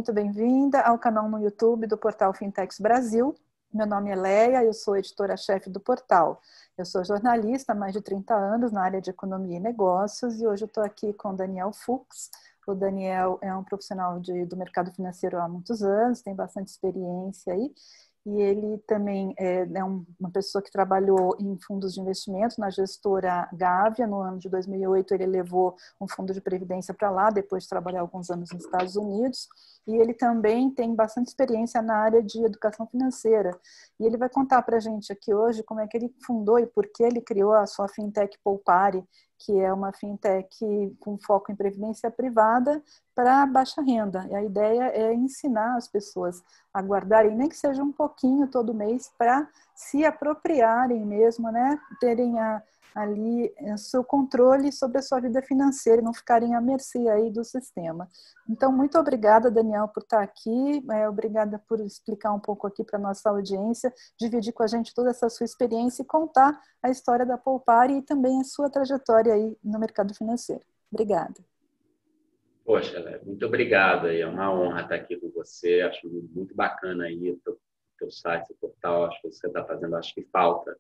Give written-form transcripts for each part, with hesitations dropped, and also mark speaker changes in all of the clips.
Speaker 1: muito bem-vinda ao canal no YouTube do Portal Fintechs Brasil. Meu nome é Leia, eu sou editora-chefe do portal. Eu sou jornalista há mais de 30 anos na área de economia e negócios e hoje eu estou aqui com o Daniel Fux. O Daniel é um profissional do mercado financeiro há muitos anos, tem bastante experiência aí. E ele também é uma pessoa que trabalhou em fundos de investimento na gestora Gávea. No ano de 2008, ele levou um fundo de previdência para lá, depois de trabalhar alguns anos nos Estados Unidos. E ele também tem bastante experiência na área de educação financeira. E ele vai contar para a gente aqui hoje como é que ele fundou e por que ele criou a sua fintech Poupare, que é uma fintech com foco em previdência privada para baixa renda. E a ideia é ensinar as pessoas a guardarem, nem que seja um pouquinho todo mês, para se apropriarem mesmo, né? Terem ali o seu controle sobre a sua vida financeira e não ficarem à mercê aí do sistema. Então, muito obrigada, Daniel, por estar aqui. Obrigada por explicar um pouco aqui para a nossa audiência, dividir com a gente toda essa sua experiência e contar a história da Poupare e também a sua trajetória aí no mercado financeiro. Obrigada.
Speaker 2: Poxa, Léo, muito obrigado. É uma honra estar aqui com você. Acho muito bacana aí o teu site, o portal. Acho que você está fazendo, acho que falta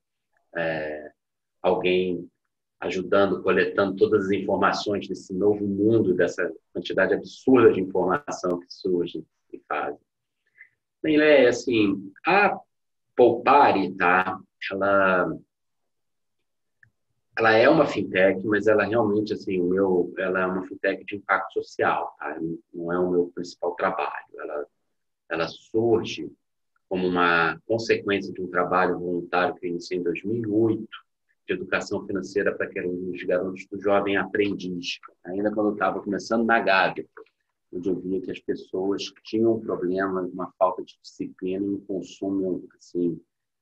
Speaker 2: alguém ajudando, coletando todas as informações desse novo mundo, dessa quantidade absurda de informação que surge e faz. Bem, Léo, assim, a Poupare, tá? Ela é uma fintech, mas ela realmente, assim, ela é uma fintech de impacto social, tá? Não é o meu principal trabalho. Ela surge como uma consequência de um trabalho voluntário que eu iniciei em 2008, de educação financeira para aqueles garotos do Jovem Aprendiz, ainda quando eu estava começando na Gávea, onde eu via que as pessoas tinham um problema, uma falta de disciplina e um consumo, assim,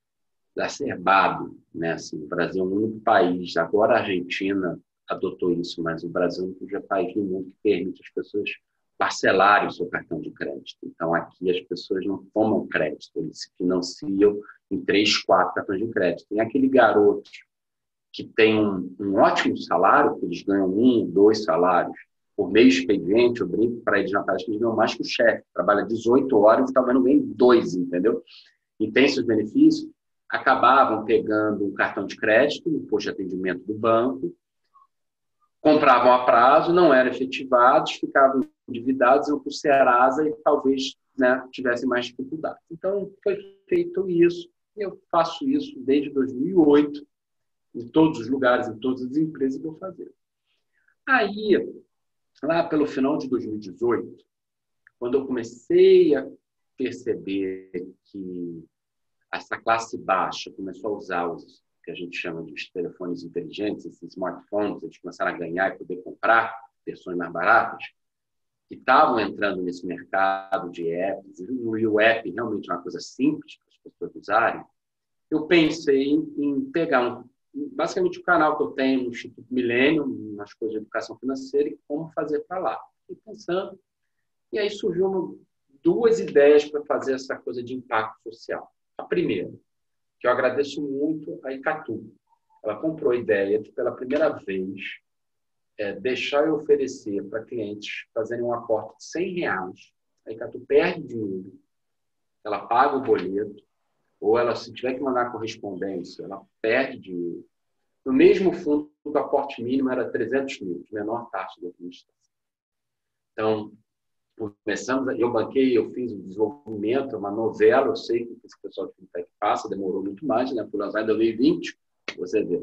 Speaker 2: exacerbado, né? Assim, o Brasil é o único país, agora a Argentina adotou isso, mas o Brasil é o único país do mundo que permite as pessoas parcelarem o seu cartão de crédito. Então, aqui as pessoas não tomam crédito, eles se financiam em 3, 4 cartões de crédito. Tem aquele garoto que tem um ótimo salário, que eles ganham 1, 2 salários por meio expediente, eu brinco para eles na palestra que eles ganham mais que o chefe, trabalha 18 horas e talvez não ganhe 2, entendeu? E tem seus benefícios, acabavam pegando um cartão de crédito no posto de atendimento do banco, compravam a prazo, não eram efetivados, ficavam endividados, iam para o Serasa e talvez, né, tivessem mais dificuldade. Então, foi feito isso. Eu faço isso desde 2008, em todos os lugares, em todas as empresas que eu fazia. Aí, lá pelo final de 2018, quando eu comecei a perceber que essa classe baixa começou a usar os que a gente chama de telefones inteligentes, esses smartphones, eles começaram a ganhar e poder comprar versões mais baratas, que estavam entrando nesse mercado de apps, e o app realmente é uma coisa simples para as pessoas usarem, eu pensei em pegar basicamente o canal que eu tenho no Instituto Milênio, nas coisas de educação financeira, e como fazer para lá. Fiquei pensando, e aí surgiu 2 ideias para fazer essa coisa de impacto social. A primeira, que eu agradeço muito a Icatu. Ela comprou a ideia de, pela primeira vez, deixar eu oferecer para clientes fazerem um aporte de R$100. A Icatu perde dinheiro, ela paga o boleto, ou ela, se tiver que mandar correspondência, ela perde dinheiro. No mesmo fundo, o aporte mínimo era 300 mil, de menor taxa de administração. Então, eu banquei, eu fiz o desenvolvimento, uma novela, eu sei que esse pessoal de fintech passa, demorou muito mais, né? Por lançar em 2020, você vê.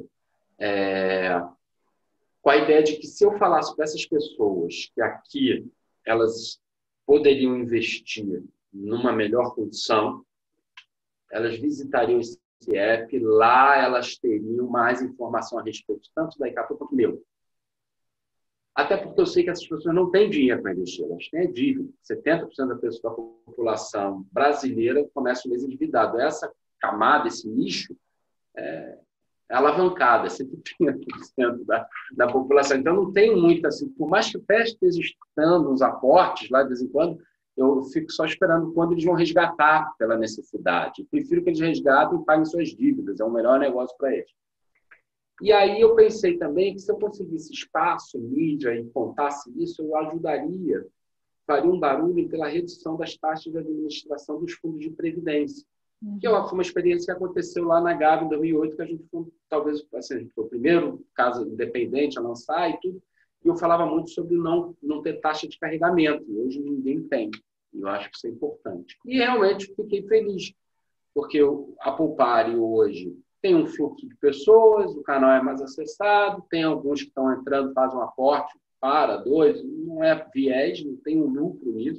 Speaker 2: Com a ideia de que se eu falasse para essas pessoas que aqui elas poderiam investir numa melhor condição, elas visitariam esse app, lá elas teriam mais informação a respeito tanto da Icatu quanto meu. Até porque eu sei que essas pessoas não têm dinheiro para investir, elas têm dívida. 70% da população brasileira começa o mês endividado. Essa camada, esse nicho, é alavancada, 70% da população. Então, não tem muito assim, por mais que o PES esteja estando uns aportes lá de vez em quando, eu fico só esperando quando eles vão resgatar pela necessidade. Eu prefiro que eles resgatem e paguem suas dívidas, é o melhor negócio para eles. E aí eu pensei também que se eu conseguisse espaço, mídia e contasse isso, eu ajudaria faria um barulho pela redução das taxas de administração dos fundos de previdência. Que foi uma experiência que aconteceu lá na Gávea em 2008, que a gente foi, talvez, assim, a gente foi o primeiro caso independente a lançar e tudo, e eu falava muito sobre não ter taxa de carregamento, e hoje ninguém tem, e eu acho que isso é importante. E realmente fiquei feliz, porque a Poupare hoje tem um fluxo de pessoas, o canal é mais acessado, tem alguns que estão entrando, fazem um aporte, dois, não é viés, não tem um lucro nisso,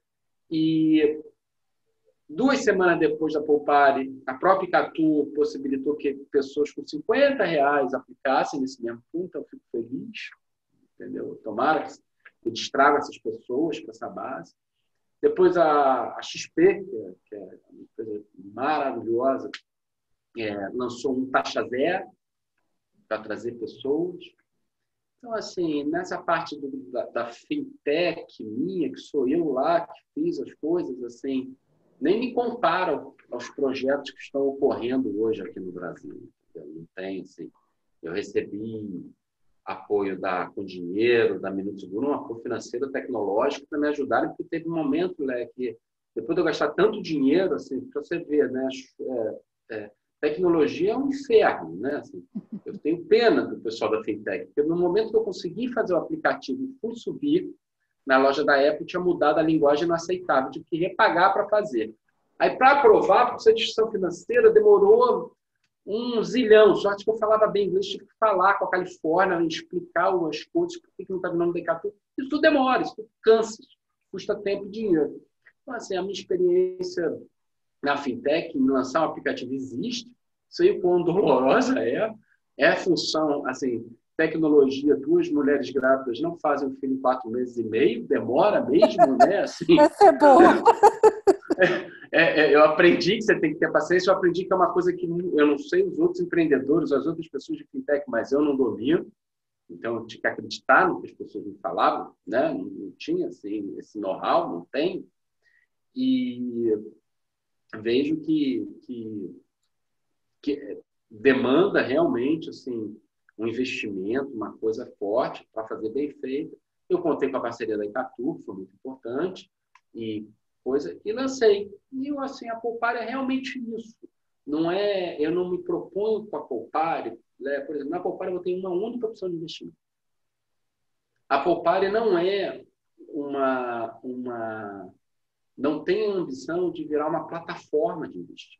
Speaker 2: e 2 semanas depois da Poupare, a própria Icatu possibilitou que pessoas com R$ 50 aplicassem nesse mesmo fundo, então eu fico feliz, entendeu? Tomara que eu destraga essas pessoas para essa base. Depois a XP, que é uma coisa maravilhosa, lançou um taxa zero para trazer pessoas. Então, assim, nessa parte da fintech minha, que sou eu lá que fiz as coisas, assim, nem me comparam aos projetos que estão ocorrendo hoje aqui no Brasil. Não tem, assim, eu recebi apoio com dinheiro da Minuto Seguro, um apoio financeiro tecnológico para me ajudarem, porque teve um momento, que depois de eu gastar tanto dinheiro, assim, para você ver, né, tecnologia é um inferno, né? Assim, eu tenho pena do pessoal da fintech, porque no momento que eu consegui fazer o aplicativo e fui subir, na loja da Apple tinha mudado a linguagem inaceitável, tive que repagar para fazer. Aí, para aprovar, para a instituição financeira, demorou um zilhão. Sorte que eu falava bem inglês, tive que falar com a Califórnia, explicar as coisas, por que não está vindo da Icatu. Isso tudo demora, isso tudo cansa, custa tempo e dinheiro. Então, assim, a minha experiência na fintech, em lançar um aplicativo existe, sei o quão dolorosa é a função, assim, tecnologia, 2 mulheres grávidas não fazem um filho em 4 meses e meio, demora mesmo, né? Assim,
Speaker 1: essa é boa.
Speaker 2: Eu aprendi que você tem que ter paciência, eu aprendi que é uma coisa que eu não sei os outros empreendedores, as outras pessoas de fintech, mas eu não domino, então eu tinha que acreditar no que as pessoas me falavam, né? Não tinha assim, esse know-how, não tem, e vejo que demanda realmente assim, um investimento, uma coisa forte para fazer bem feito. Eu contei com a parceria da Icatu, que foi muito importante, e lancei. E assim, a Poupare é realmente isso. Eu não me proponho com a Poupare, né? Por exemplo, na Poupare eu tenho uma única opção de investimento. A Poupare não é não tem a ambição de virar uma plataforma de investimento.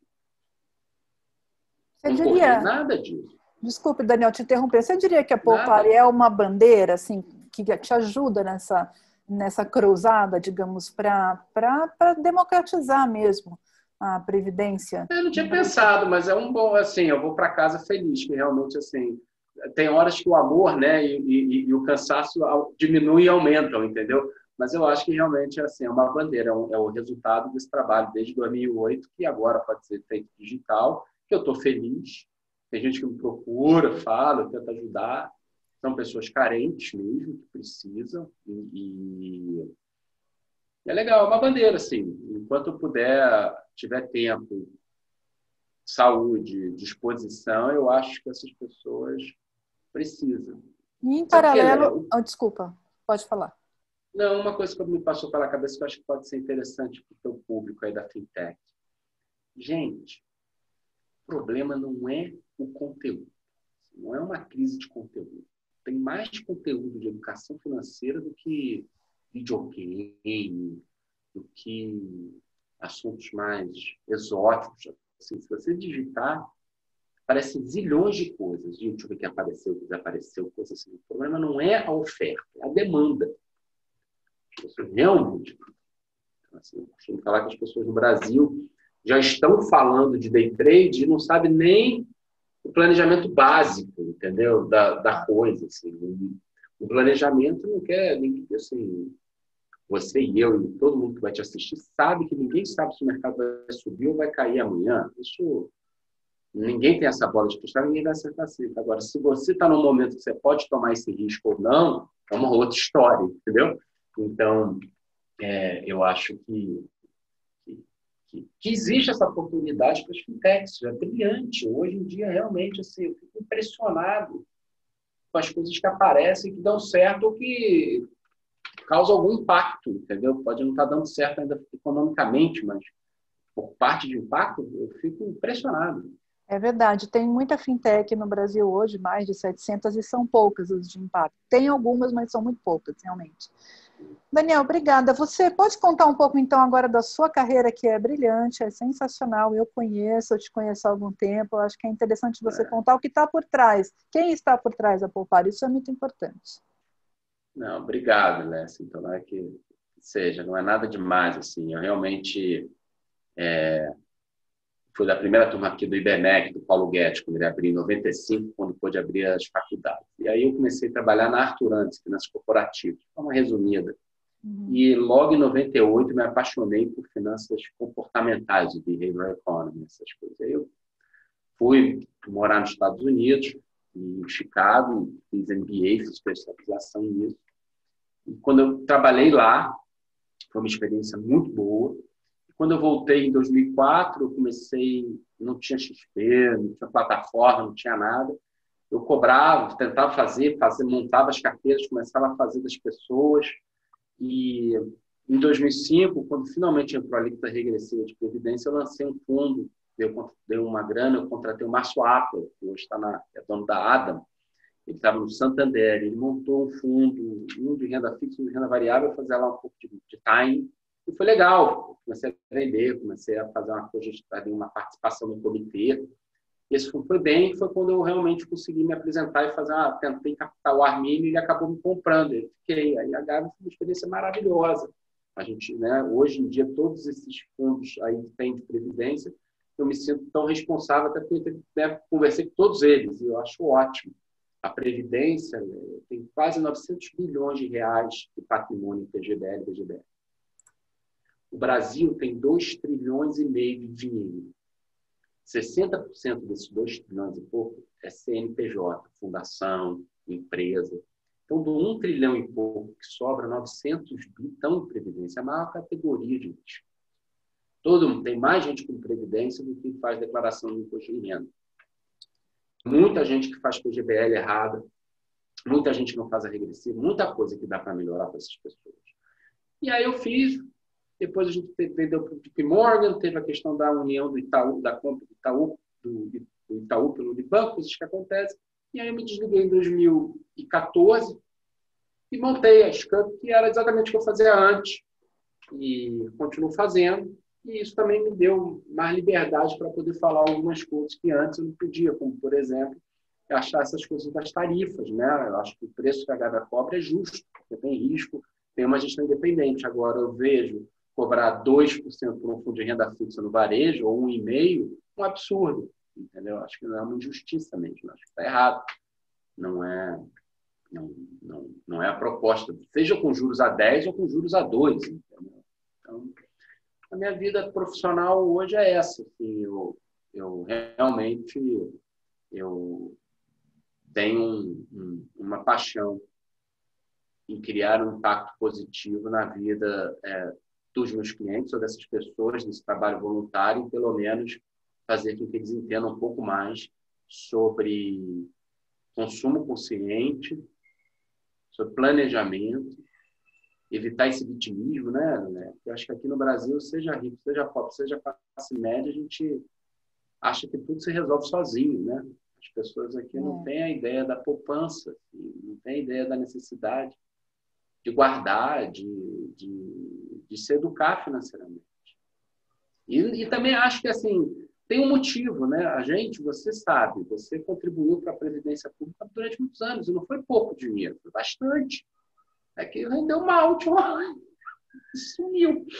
Speaker 1: Você
Speaker 2: Não corri
Speaker 1: diria,
Speaker 2: nada disso.
Speaker 1: desculpe, Daniel, te interromper. Você diria que a Poupare é uma bandeira assim, que te ajuda nessa cruzada, digamos, para democratizar mesmo a previdência?
Speaker 2: Eu não tinha pensado, mas é um bom, assim, eu vou para casa feliz, que realmente, assim, tem horas que o amor, né, e o cansaço diminuem e aumentam, entendeu? Mas eu acho que realmente assim, é uma bandeira, é o resultado desse trabalho desde 2008, que agora pode ser feito digital, que eu estou feliz. Tem gente que me procura, fala, eu tento ajudar. São pessoas carentes mesmo, que precisam. E é legal, é uma bandeira, assim. Enquanto eu tiver tempo, saúde, disposição, eu acho que essas pessoas precisam.
Speaker 1: E em
Speaker 2: Sabe o que é,
Speaker 1: paralelo...
Speaker 2: Léo?
Speaker 1: Oh, desculpa, pode falar.
Speaker 2: Não, uma coisa que me passou pela cabeça que eu acho que pode ser interessante para o teu público aí da fintech. Gente, o problema não é o conteúdo. Não é uma crise de conteúdo. Tem mais conteúdo de educação financeira do que videogame, do que assuntos mais exóticos. Assim, se você digitar, aparecem zilhões de coisas. Gente, o que apareceu, o que desapareceu, coisas assim. O problema não é a oferta, é a demanda. Realmente, assim, eu costumo falar que as pessoas no Brasil já estão falando de day trade e não sabem nem o planejamento básico, entendeu? Da coisa. Assim. O planejamento não quer, assim, você e eu e todo mundo que vai te assistir sabe que ninguém sabe se o mercado vai subir ou vai cair amanhã. Isso, ninguém tem essa bola de cristal, ninguém vai acertar assim. Agora, se você está num momento que você pode tomar esse risco ou não, é uma outra história, entendeu? Então, eu acho que existe essa oportunidade para as fintechs, é brilhante. Hoje em dia, realmente, assim, eu fico impressionado com as coisas que aparecem, que dão certo ou que causa algum impacto, entendeu? Pode não estar dando certo ainda economicamente, mas por parte de impacto, eu fico impressionado.
Speaker 1: É verdade, tem muita fintech no Brasil hoje, mais de 700, e são poucas as de impacto. Tem algumas, mas são muito poucas, realmente. Daniel, obrigada. Você pode contar um pouco, então, agora da sua carreira, que é brilhante, é sensacional. Eu te conheço há algum tempo. Eu acho que é interessante você contar o que está por trás. Quem está por trás da Poupar? Isso é muito importante.
Speaker 2: Não, obrigado, Lécia. Então, não é que seja, não é nada demais, assim. Eu realmente fui da primeira turma aqui do IBMEC, do Paulo Guedes, quando ele abriu em 95, quando pôde abrir as faculdades. E aí eu comecei a trabalhar na Arthur Antes, Finanças Corporativas, uma resumida. E logo em 98 me apaixonei por finanças comportamentais, o behavioral economy, essas coisas. Aí eu fui morar nos Estados Unidos, em Chicago, fiz MBA, fiz especialização nisso. E quando eu trabalhei lá, foi uma experiência muito boa. Quando eu voltei em 2004, eu comecei, não tinha XP, não tinha plataforma, não tinha nada. Eu cobrava, tentava fazer, montava as carteiras, começava a fazer das pessoas. E em 2005, quando finalmente entrou a alíquota regressiva de previdência, eu lancei um fundo, eu dei uma grana, eu contratei o Márcio Apple, que hoje é dono da Adam. Ele estava no Santander, ele montou um fundo, um de renda fixa, um de renda variável, fazer lá um pouco de time. E foi legal. Comecei a vender, comecei a fazer uma coisa, uma participação no comitê. Esse foi bem, foi quando eu realmente consegui me apresentar e fazer tentei captar o Armínio e ele acabou me comprando. Eu fiquei. Aí a Gávea foi uma experiência maravilhosa. A gente, né, hoje em dia, todos esses fundos aí que tem de previdência, eu me sinto tão responsável, até porque conversei com todos eles, e eu acho ótimo. A Previdência tem quase 900 bilhões de reais de patrimônio em PGBL e PGBL. O Brasil tem 2 trilhões e meio de dinheiro. 60% desses 2 trilhões e pouco é CNPJ, fundação, empresa. Então, do 1 trilhão e pouco que sobra, 900 bi estão em Previdência. É a maior categoria de risco. Todo mundo tem mais gente com Previdência do que faz declaração de imposto de renda. Muita gente que faz PGBL errada, muita gente que não faz a regressiva, muita coisa que dá para melhorar para essas pessoas. E aí eu fiz, depois a gente vendeu para o JP Morgan, teve a questão da união do Itaú, da compra do Itaú pelo Unibanco, coisas que acontecem. E aí eu me desliguei em 2014 e montei a Scamp, que era exatamente o que eu fazia antes, e continuo fazendo. E isso também me deu mais liberdade para poder falar algumas coisas que antes eu não podia, como, por exemplo, achar essas coisas das tarifas, né? Eu acho que o preço que a Gávea cobra é justo, porque tem risco, tem uma gestão independente. Agora, eu vejo cobrar 2% por um fundo de renda fixa no varejo, ou 1,5%, um absurdo, entendeu? Acho que não é uma injustiça mesmo, acho que está errado. Não é a proposta, seja com juros a 10 ou com juros a 2, entendeu? Então, a minha vida profissional hoje é essa. Assim, eu realmente tenho uma paixão em criar um impacto positivo na vida dos meus clientes ou dessas pessoas, nesse trabalho voluntário, e pelo menos fazer com que eles entendam um pouco mais sobre consumo consciente, sobre planejamento, evitar esse vitimismo, né? Eu acho que aqui no Brasil, seja rico, seja pobre, seja classe média, a gente acha que tudo se resolve sozinho, né? As pessoas aqui não têm a ideia da poupança, não têm a ideia da necessidade de guardar, de se educar financeiramente. E também acho que, assim, tem um motivo, né? A gente, você sabe, você contribuiu para a Previdência Pública durante muitos anos, e não foi pouco dinheiro, foi bastante. É que rendeu mal, sumiu.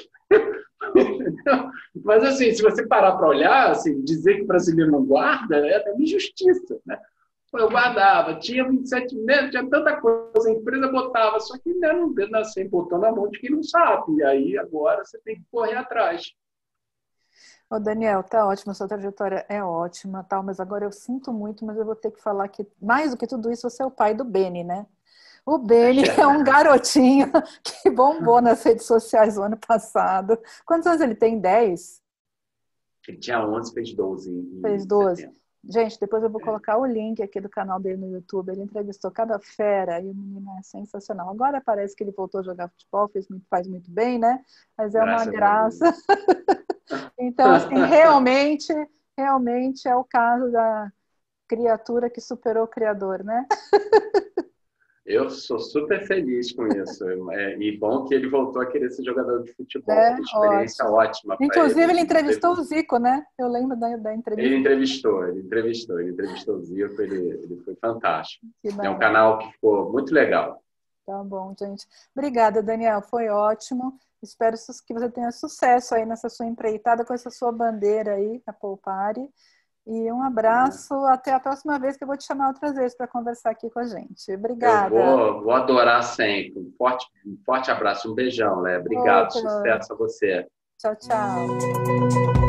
Speaker 2: Mas, assim, se você parar para olhar, assim, dizer que o brasileiro não guarda é até uma injustiça, né? Eu guardava, tinha 27 meses, tinha tanta coisa, a empresa botava, só que ainda não assim, botou na mão de quem não sabe. E aí, agora, você tem que correr atrás.
Speaker 1: Ô Daniel, tá ótimo, a sua trajetória é ótima, tal, mas agora eu sinto muito, mas eu vou ter que falar que, mais do que tudo isso, você é o pai do Beni, né? O Beni é um garotinho que bombou nas redes sociais no ano passado. Quantos anos ele tem? 10?
Speaker 2: Ele tinha 11, fez 12.
Speaker 1: Fez 12.
Speaker 2: Setembro.
Speaker 1: Gente, depois eu vou colocar o link aqui do canal dele no YouTube. Ele entrevistou cada fera e o menino é sensacional. Agora parece que ele voltou a jogar futebol, faz muito bem, né? Mas é uma
Speaker 2: Graças a Deus.
Speaker 1: graça. Então, assim, realmente é o caso da criatura que superou o criador, né?
Speaker 2: Eu sou super feliz com isso. E bom que ele voltou a querer ser jogador de futebol.
Speaker 1: É,
Speaker 2: Que experiência
Speaker 1: ótimo.
Speaker 2: ótima para
Speaker 1: Inclusive,
Speaker 2: ele.
Speaker 1: ele entrevistou o Zico, né? Eu lembro da
Speaker 2: Ele
Speaker 1: entrevista.
Speaker 2: entrevistou o Zico, ele foi fantástico.
Speaker 1: Que
Speaker 2: É um
Speaker 1: maravilha.
Speaker 2: canal que ficou muito legal.
Speaker 1: Tá bom, gente. Obrigada, Daniel. Foi ótimo. Espero que você tenha sucesso aí nessa sua empreitada com essa sua bandeira aí, a Poupare. E um abraço. Até a próxima vez que eu vou te chamar outras vezes para conversar aqui com a gente.
Speaker 2: Eu
Speaker 1: Obrigada.
Speaker 2: vou adorar sempre. Um forte abraço, um beijão, Léa. Obrigado,
Speaker 1: Outro.
Speaker 2: sucesso a você.
Speaker 1: Tchau, tchau.